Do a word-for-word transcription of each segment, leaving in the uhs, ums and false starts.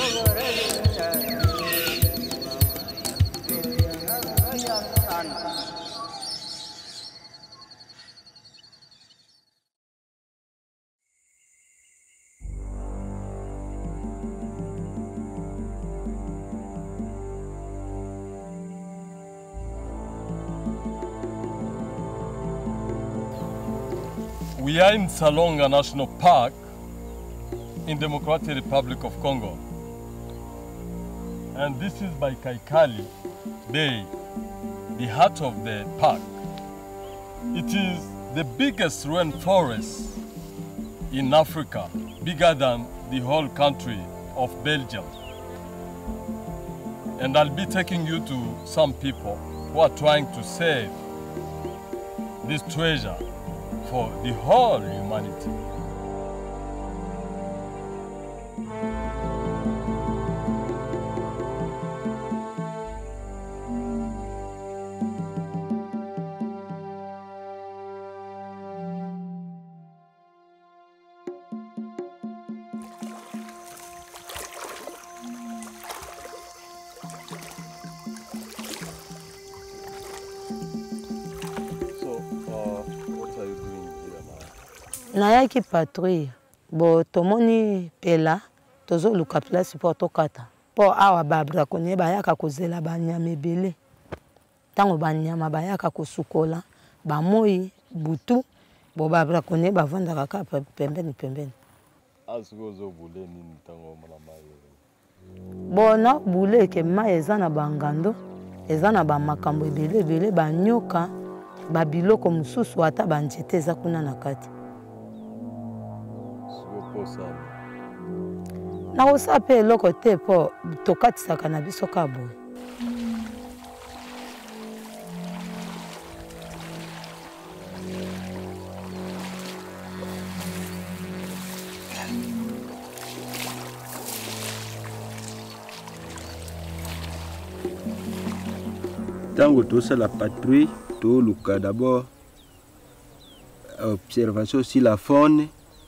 We are in Salonga National Park in Democratic Republic of Congo. And this is by Kaikali Bay, the heart of the park. It is the biggest rainforest in Africa, bigger than the whole country of Belgium. And I'll be taking you to some people who are trying to save this treasure for the whole humanity. Nayaki patrouille, bo tomoni pela, tozo luka place pour tokata. Po awa babra konye bayaka kozela banyama ebele. Tango banyama bayaka kosukola, bamoyi, butu, bo babra konye bavanda kaka pembeni pembeni. Asko zo bule nini tango mwana maye? Bo na bule ke maye eza na bangando, eza na bamakambo ebele ebele, banyoka, babiloko mususu ata banjete eza kuna na kati. Na osa pe eloko te po tokatisaka na biso ka boye. Tango tosa la patrouille, to luka d'abord observation sur la faune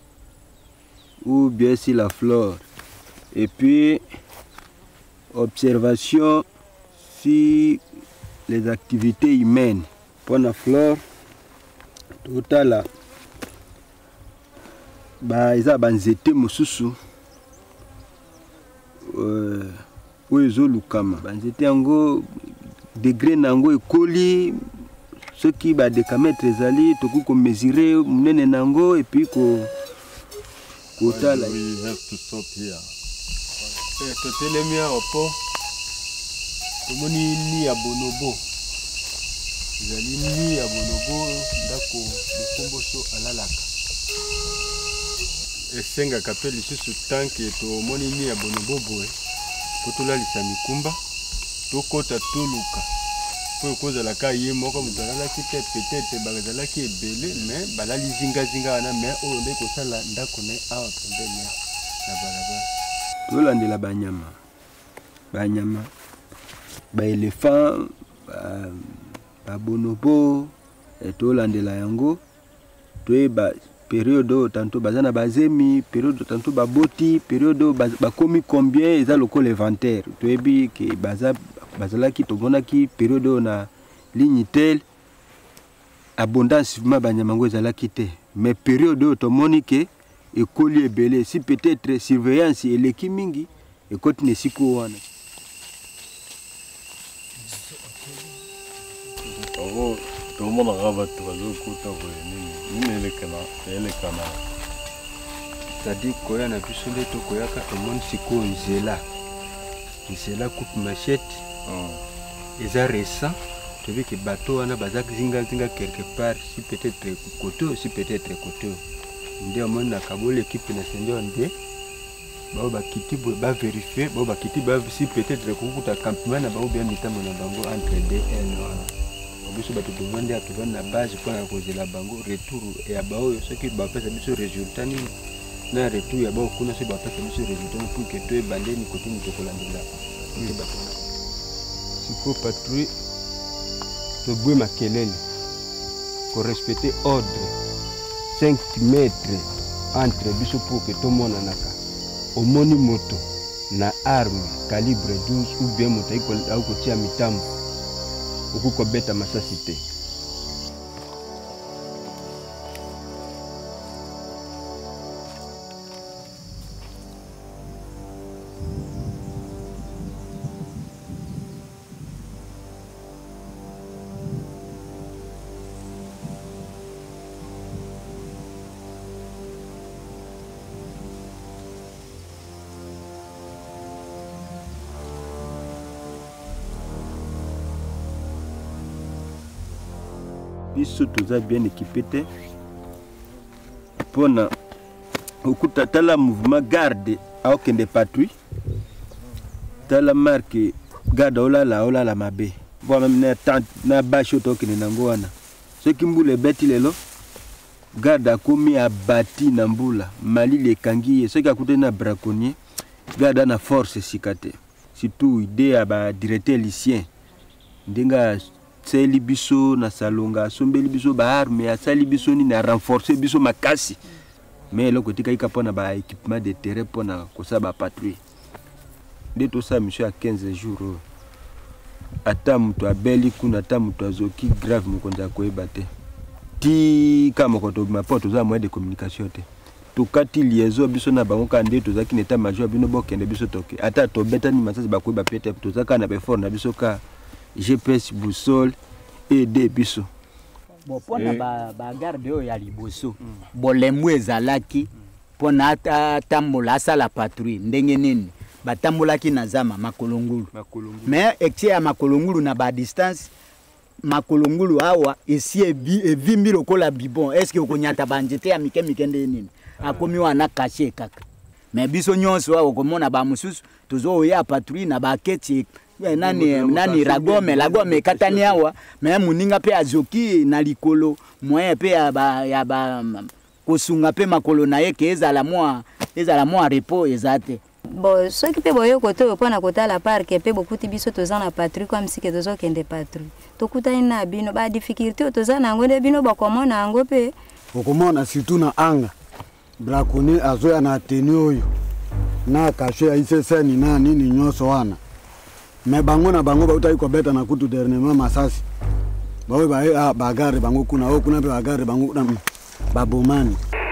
ou bien sur la flore. Et puis, observation sur les activités humaines. Pour la flore, total, bah, ils ont banzete mususu. Où ils ont lukama. Banzete ango degré nango ekoli. Ceux qui ba décamettre les alliés, toku ko mesurer munene nango et puis ko kota la. We have to stop here. Eh, totelemia opo. Tomoni ni ya bonobo. Zali ni ya bonobo ndako mukomboso alalaka. Esenga kapeli susu tanke tomoni ni ya bonobo boy. Potola lisamikumba. Tokota toluka. Pour cause la caille, moi comme dans la qui peut-être bagala qui est belé, mais balali zinga zinga na mais on est comme ça là, ndakone a tomber la balaba. Tout l'ande la banyama, banyama, ba éléphant, ba ba bonobo, et tout l'ande la yango, tout ba période tantôt bazana bazemi, période tantôt ba boti, période ba komi combien ils a le col inventaire, tout est bi que baza bazalaki togonaki période na ligne telle abondance ma banyamango ezalaki te mais période tomoni ke ekoli ebele si peut-être surveillance eleki mingi ekoti ne siko wana oh tomona raba trazo kota nini nini elekana elekana c'est-à-dire koya na biso nde tokoyaka tomoni siko nzela nzela coupe machette. Les récents, tu veux que le bateau a zinga zinga quelque part, si peut-être côté, si peut-être côté. Ndé au monde na kabo l'équipe nationale ndé, ba ba kiti ba vérifier, ba ba kiti ba si peut-être kukuta campement na ba ou bien mitambo na bango entre deux et non. Biso ba to demander à tout na base pour la cause la bango retour et à ba ce qui ba faire biso résultat ni na retour ya ba kuna se ba faire biso résultat pour que toi bandé ni côté ni tokolandela. Siko patrouille to bwe makelele ko respecter ordre cinq mètres entre biso pour que tout le monde naka omoni moto na arme calibre douze ou bien moto aukotia mitambo okukobeta masasi te. Biso toza bien équipé te pona okuta tala mouvement garde aokende patrouille tala marque garde olala olala mabe bona na tant na basho tokende nango wana soki mbula ebeti lelo garde akomi abati na mbula malili ekangi ye soki akute na braconnier garde na force esika te surtout idée ya badirecteur lycien ndenga sali biso na salonga sombeli biso ba arme asali biso ni na renforcer biso makasi mais le côté kay kapona ba équipement de terrain pona kosa ba patrouille de tout ça monsieur à quinze jours ata mutu abeli kuna ata mutu azoki grave mukonza koyeba te ti kama ko to ma porte za moyen de communication te to kati liaison biso na bango ka nde to zaki neta major bino bokende biso toke ata to beta ni masasi ba koyeba pete to zaka na be fort na biso ka G P S boussole et des biso. Bon, pona ba ba garde yo ya liboso. Bolemu ezalaki pona ata tambola sala patrouille ndenge nini. Batambulaki na zama makolongulu. Mais exia ya makolongulu na ba distance makolongulu awa esi ebi evimbi lokola bibon. Est-ce que okonyata banjete ya mike mike ndenge nini? Akomi wana caché kaka. Mais biso nyonso wa okomona ba mususu tozo ya patrouille na ba keti nani nani ragome lagome katani awa mais muninga pe azoki na likolo moyen pe ya ba ya ba kosunga pe makolo na ye ke ezala moi ezala moi repos ezate bon ce qui peut boyo kote pona kota la parc pe bokuti biso toza na patrouille comme si que tozo kende patrouille tokuta ina bino ba difficulté toza na ngone bino ba komona ngo pe okomona surtout na anga braconnier azoya na tenue oyo na caché aiseseni na nini nyoso wana mais bango na bango bauta iko beta na kutu dernièrement masasi bawe ba ah bagare bango kuna o kuna pe bagare bango na babomani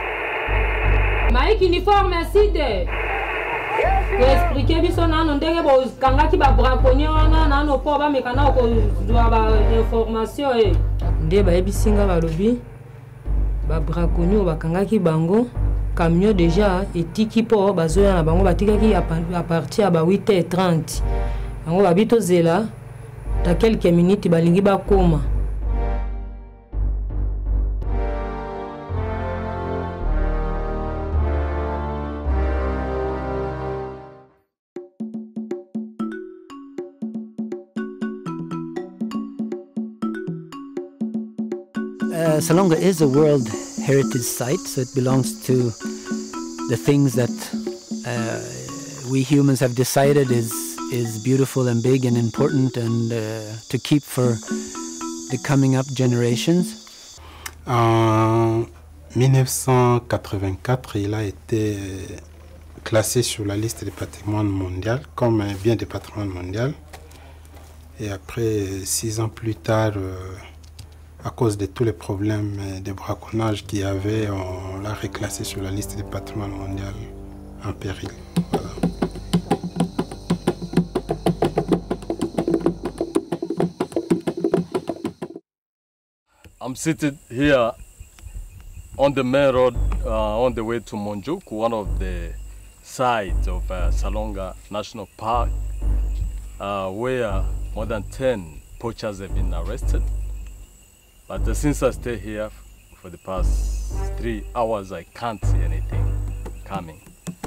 Mike uniforme aside expliquer biso nano ndenge bo kangaki ba braconnier wana nano po ba mekana ko zwa ba information e nde ba ebisinga balobi ba braconnier ba kangaki bango camion déjà etiki po bazoya na bango batikaki à partir à ba huit heures trente. On va vite zela dans quelques minutes balingi ba koma. Uh, Salonga is a World Heritage Site, so it belongs to the things that uh, we humans have decided is is beautiful and big and important and uh, to keep for the coming up generations. En mille neuf cent quatre-vingt-quatre, il a été classé sur la liste du patrimoine mondial comme un bien du patrimoine mondial. Et après, six ans plus tard, euh, à cause de tous les problèmes de braconnage qu'il y avait, on l'a reclassé sur la liste du patrimoine mondial en péril. Voilà. I'm seated here on the main road uh, on the way to Monjuk, one of the sites of uh, Salonga National Park, uh, where more than ten poachers have been arrested. But uh, since I stay here for the past three hours, I can't see anything coming.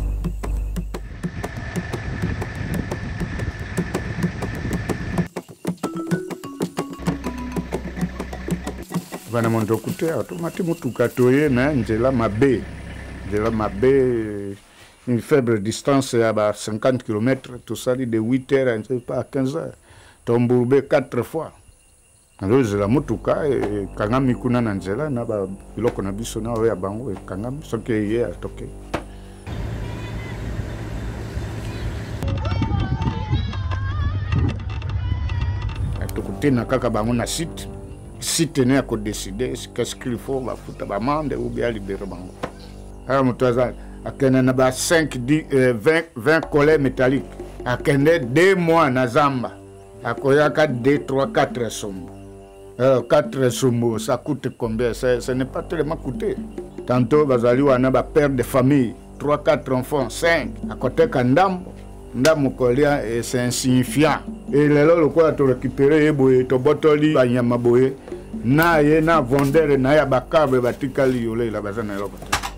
Bana mondo kute automati mutuka toye na njela mabe njela mabe une faible distance à cinquante kilomètres tout ça de huit heures à quinze heures tombourbe quatre fois alors njela mutuka e kangami kuna na njela na ba biloko na biso na ya bango e kangami soki ye atoke na kaka bango na site site ne ya kodécider qu'est-ce qu'il faut bafuta bamande ou bien libérer bango. Alors moto aza akende na ba cinq dix vingt vingt collets métalliques akende deux mois na zamba akoyaka deux trois quatre sombo. Alors quatre sombo ça coûte combien? Ce n'est pas tellement coûté. Tantôt bazali wana ba père de famille trois quatre enfants cinq à côté kandambo ndambo kolia et c'est insignifiant. Et lelo lokola to récupérer eboye to botoli ba nyama boye na ye na vendeur na ya bakabe batikali yole la bazana yoko.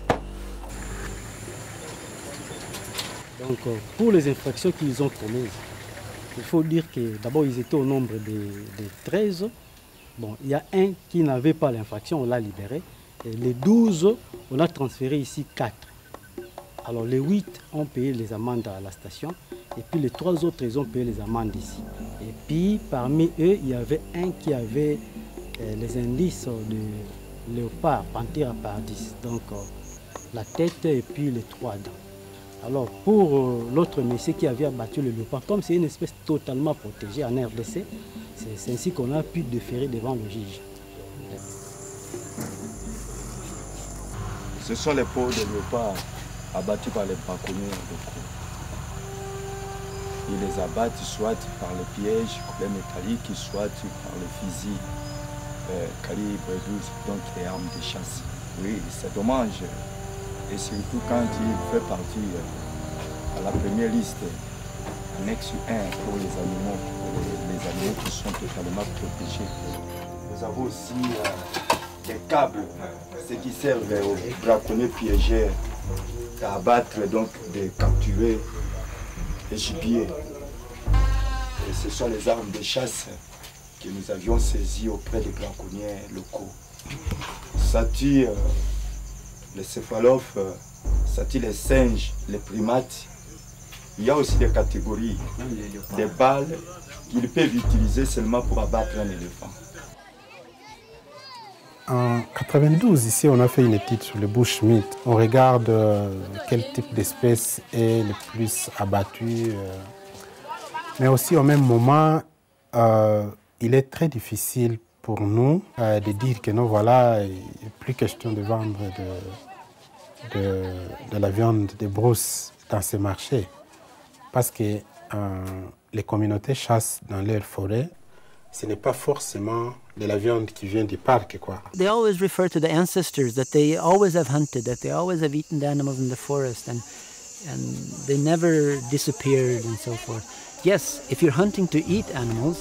Donc pour les infractions qu'ils ont commises, il faut dire que d'abord ils étaient au nombre de, de treize. Bon, il y a un qui n'avait pas l'infraction, on l'a libéré. Et les douze, on a transféré ici quatre. Alors les huit ont payé les amendes à la station et puis les trois autres ils ont payé les amendes ici. Et puis parmi eux, il y avait un qui avait euh, les indices de léopard, panthère à pardis. Donc euh, la tête et puis les trois dents. Alors pour euh, l'autre monsieur qui avait abattu le léopard, comme c'est une espèce totalement protégée en R D C, c'est ainsi qu'on a pu déférer devant le juge. Ce sont les peaux de léopard abattus par les braconniers locaux. Ils les abattent soit par les pièges, les métalliques, soit par le fusil euh, calibre douze, donc les armes de chasse. Oui, c'est dommage. Et surtout quand il fait partie euh, à la première liste, annexe un pour les animaux, les, les animaux qui sont totalement protégés. Nous avons aussi euh, des câbles, ceux qui servent aux braconniers piégés à abattre, donc de capturer les gibiers. Et ce sont les armes de chasse que nous avions saisies auprès des braconniers locaux. Ça tue euh, les céphalophes, euh, ça tue les singes, les primates. Il y a aussi des catégories, des balles qu'ils peuvent utiliser seulement pour abattre un éléphant. En quatre-vingt-douze, ici, on a fait une étude sur le bushmeat. On regarde euh, quel type d'espèce est le plus abattu. Euh, mais aussi, au même moment, euh, il est très difficile pour nous euh, de dire que non, voilà, il n'est plus question de vendre de, de, de la viande de brousse dans ces marchés. Parce que euh, les communautés chassent dans leurs forêts. Ce n'est pas forcément de la viande qui vient du parc, quoi. They always refer to the ancestors, that they always have hunted, that they always have eaten the animals in the forest, and, and they never disappeared and so forth. Yes, if you're hunting to eat animals,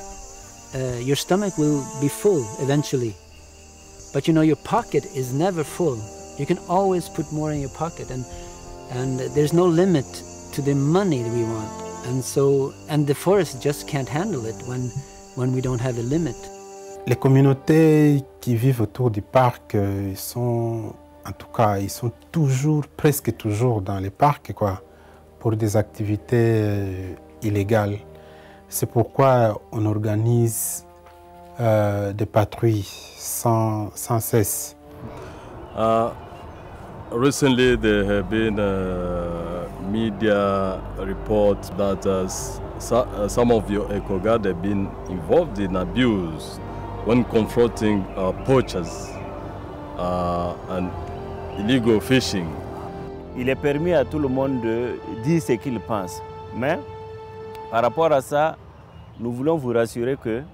uh, your stomach will be full eventually. But you know, your pocket is never full. You can always put more in your pocket, and, and there's no limit to the money that we want. And so, and the forest just can't handle it when, when we don't have a limit. Les communautés qui vivent autour du parc, ils sont, en tout cas, ils sont toujours, presque toujours dans les parcs, quoi, pour des activités illégales. C'est pourquoi on organise euh, des patrouilles sans, sans cesse. Uh, recently, there have been uh, media reports that uh, so, uh, some of your eco-guards have been involved in abuse when confronting uh, poachers uh, and illegal fishing. Il est permis à tout le monde de dire ce qu'il pense. Mais par rapport à ça, nous voulons vous rassurer que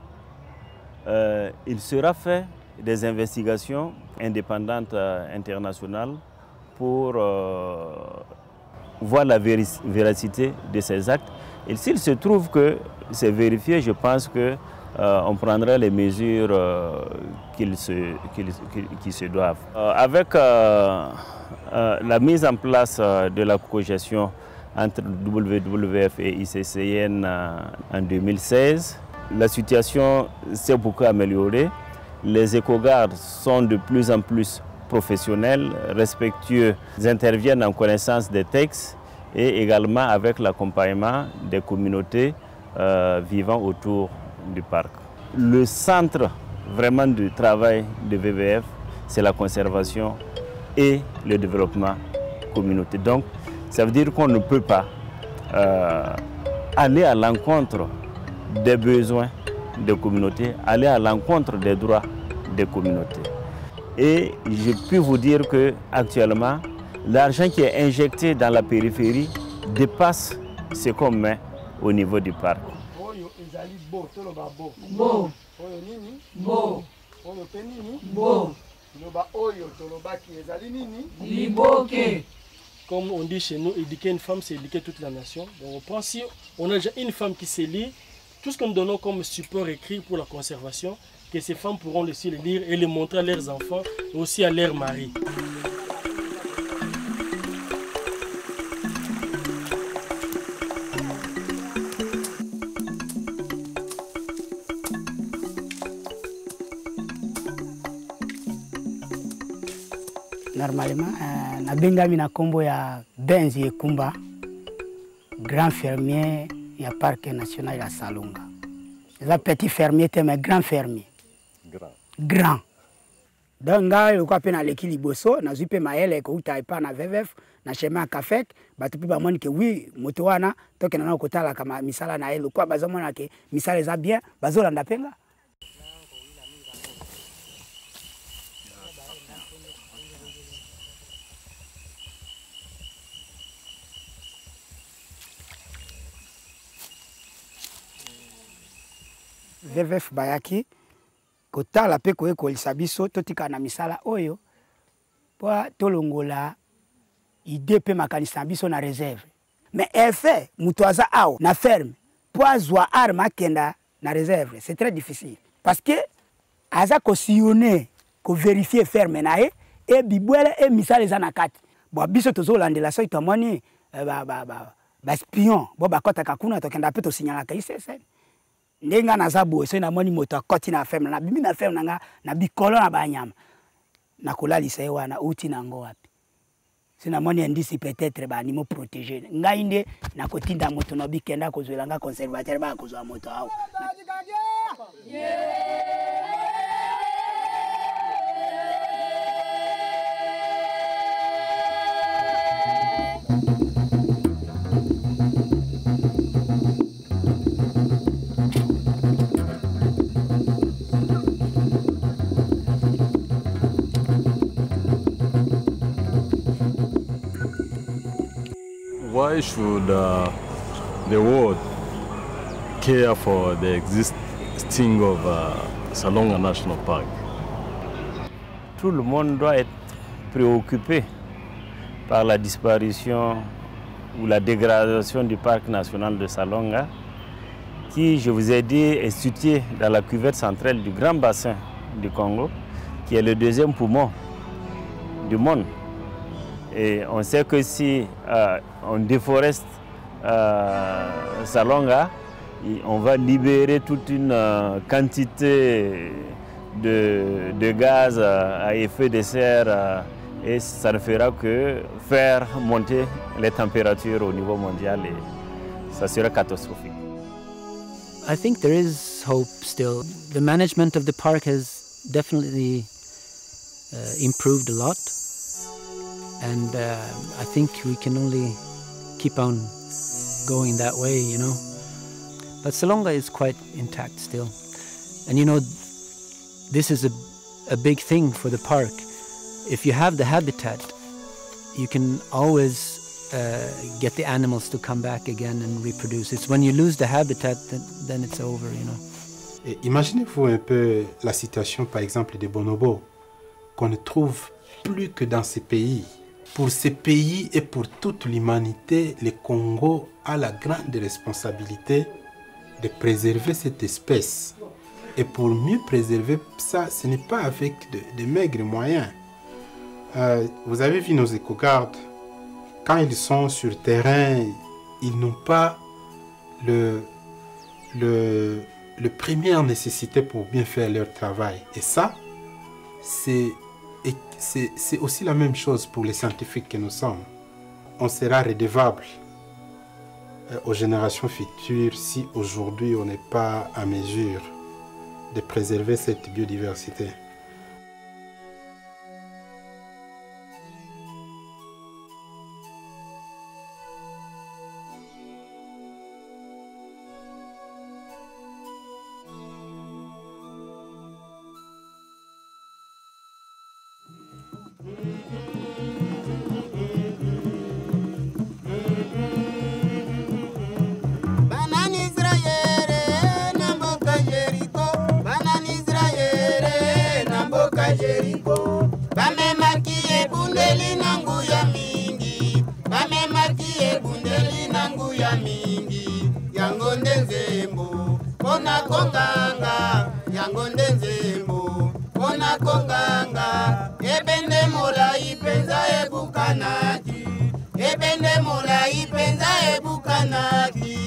euh, il sera fait des investigations indépendantes euh, internationales pour euh, voir la véracité de ces actes. Et s'il se trouve que c'est vérifié, je pense que Euh, on prendra les mesures euh, qu'ils se, qu'ils, qui se doivent. Euh, avec euh, euh, la mise en place euh, de la cogestion entre W W F et I C C N euh, en deux mille seize, la situation s'est beaucoup améliorée. Les éco-gardes sont de plus en plus professionnels, respectueux. Ils interviennent en connaissance des textes et également avec l'accompagnement des communautés euh, vivant autour du parc. Le centre vraiment du travail de V V F, c'est la conservation et le développement communautaire. Donc, ça veut dire qu'on ne peut pas euh, aller à l'encontre des besoins des communautés, aller à l'encontre des droits des communautés. Et je peux vous dire qu'actuellement, l'argent qui est injecté dans la périphérie dépasse ce qu'on met au niveau du parc. Comme on dit chez nous, éduquer une femme, c'est éduquer toute la nation. Donc on prend, si on a déjà une femme qui sait lire, tout ce que nous donnons comme support écrit pour la conservation, que ces femmes pourront aussi le lire et le montrer à leurs enfants et aussi à leurs maris. Normalement, euh, nabengami na kombo ya Benzi Ekumba, grand fermier ya parc national ya Salonga. Les petits fermiers mais grand fermier. Grand. Grand. Donc nga yo kwa pena leki liboso na zupe maele ko uta pa na V V F na chemin kafek batu pe ba moni ke oui moto wana to ke na ko tala kama misala na elo kwa bazomona ke misala za bien bazolanda penga. V V F bayaki kotala pe ko ekolisa biso totika na misala oyo po tolongola ide pe makanisa biso na réserve mais effet mutu aza awa na ferme po azwa arme akenda na réserve c'est très difficile parce que aza ko sillonner ko vérifier ferme na ye e bibwele e misala eza na kati bo biso tozolandela so itomoni ba ba ba ba spion bo bakotaka kuna tokenda pe to signala ka I C S N Nenga na zabu so na moni moto akoti na ferme na bimi na ferme nga na bikolo na banyama na kolalisa ye wana uti na ngo wapi sina moni indisi peut-être ba animaux protégés ngai nde na kotinda moto no bikenda kozwela nga conservateur ba kozwa moto awo Why should uh, the world care for the existing of uh, Salonga National Park? Tout le monde doit être préoccupé par la disparition ou la dégradation du parc national de Salonga, qui, je vous ai dit, est situé dans la cuvette centrale du grand bassin du Congo, qui est le deuxième poumon du monde. Et on sait que si euh, on déforeste euh, Salonga, on va libérer toute une euh, quantité de, de gaz à effet de serre euh, et ça ne fera que faire monter les températures au niveau mondial et ça sera catastrophique. I think there is hope still. The management of the park has definitely uh, improved a lot. And uh, I think we can only keep on going that way, you know. But Salonga is quite intact still. And you know, this is a, a big thing for the park. If you have the habitat, you can always uh, get the animals to come back again and reproduce. It's when you lose the habitat, then, then it's over, you know. Et imaginez-vous un peu la situation, par exemple, des bonobos, qu'on ne trouve plus que dans ces pays. Pour ces pays et pour toute l'humanité, le Congo a la grande responsabilité de préserver cette espèce. Et pour mieux préserver ça, ce n'est pas avec de, de maigres moyens. Euh, vous avez vu nos éco-gardes, quand ils sont sur terrain, ils n'ont pas le, le, le première nécessité pour bien faire leur travail. Et ça, c'est c'est aussi la même chose pour les scientifiques que nous sommes. On sera redevable aux générations futures si aujourd'hui on n'est pas à mesure de préserver cette biodiversité. molai ebundeli nangu ya mingi yango nde nzembo pona konganga yango nde nzembo pona konganga ebende molai penza ebukanaki ebende molai penza ebukanaki